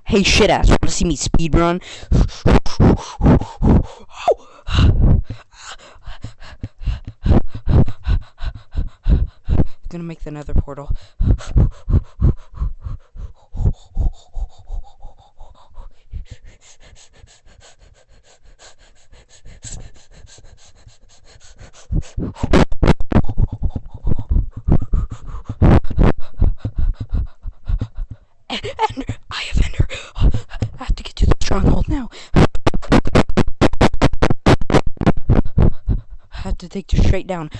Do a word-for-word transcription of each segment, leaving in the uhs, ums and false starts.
Hey, shitass, wanna see me speedrun? Gonna make the nether portal. Ender! I have Ender! I have to get to the stronghold now. I have to take you straight down.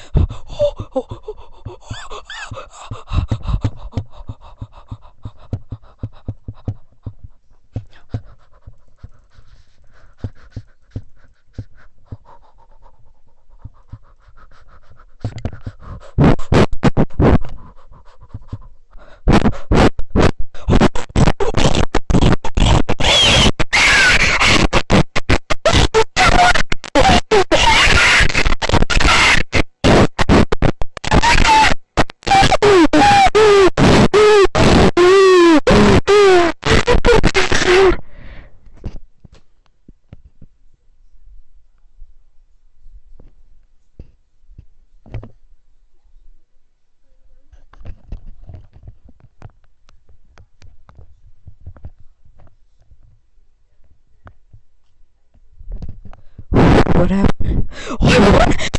What happened? Oh, I won!